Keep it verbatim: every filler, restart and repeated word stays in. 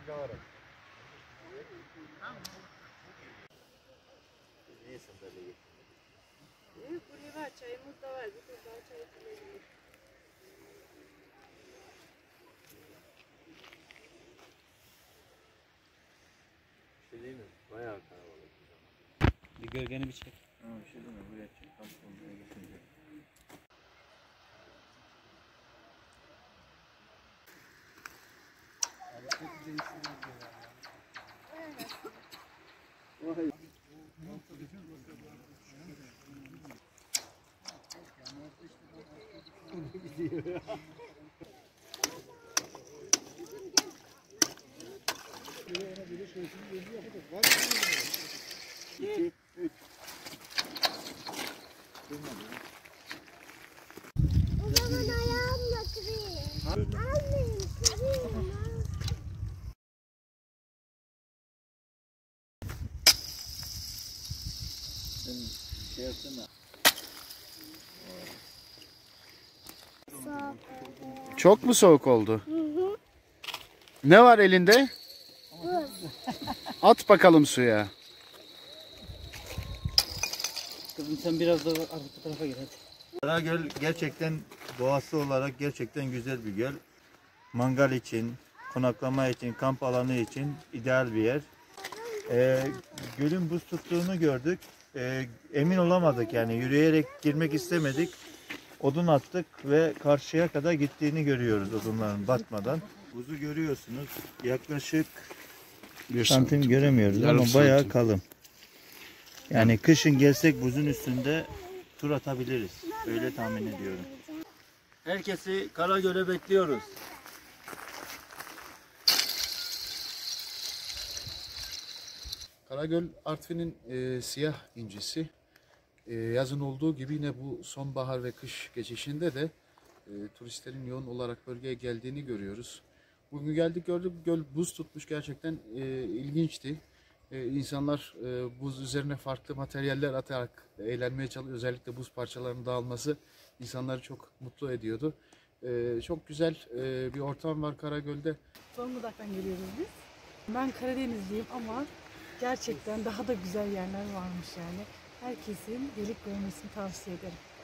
Niye sandalye getirdin? Evet, buraya var, çayımız da var. Bir kız daha çay içilebilir. Bir şey değil mi? Bayağı kalabalık. Bir gölgeni bir çek. Ha, bir şey değil mi? Buraya çek. Tam buraya geçince. O zaman ayağımla kırayım. Almayayım, kırayım. Sen şey yapsana. Çok mu soğuk oldu? Hı hı. Ne var elinde? Buz. At bakalım suya. Kızım sen biraz daha arka tarafa gel hadi. Karagöl gerçekten doğası olarak gerçekten güzel bir göl. Mangal için, konaklama için, kamp alanı için ideal bir yer. Ee, gölün buz tuttuğunu gördük. Ee, emin olamadık yani yürüyerek girmek istemedik. Odun attık ve karşıya kadar gittiğini görüyoruz odunların batmadan. Buzu görüyorsunuz. Yaklaşık Bir santim göremiyoruz Yarım ama bayağı santim. kalın. Yani kışın gelsek buzun üstünde tur atabiliriz. Öyle tahmin ediyorum. Herkesi Karagöl'e bekliyoruz. Karagöl Artvin'in e, siyah incisi. E, yazın olduğu gibi yine bu sonbahar ve kış geçişinde de e, turistlerin yoğun olarak bölgeye geldiğini görüyoruz. Bugün geldik gördük, göl buz tutmuş, gerçekten e, ilginçti. E, insanlar e, buz üzerine farklı materyaller atarak eğlenmeye çalışıyor. Özellikle buz parçalarının dağılması insanları çok mutlu ediyordu. E, çok güzel e, bir ortam var Karagöl'de. Zonguldak'tan geliyoruz biz. Ben Karadenizliyim ama gerçekten daha da güzel yerler varmış yani. Herkesin gelip görmesini tavsiye ederim.